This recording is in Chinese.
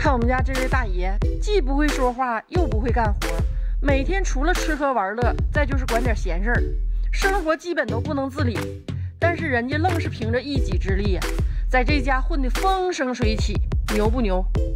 看我们家这位大爷，既不会说话，又不会干活，每天除了吃喝玩乐，再就是管点闲事儿，生活基本都不能自理。但是人家愣是凭着一己之力呀，在这家混得风生水起，牛不牛？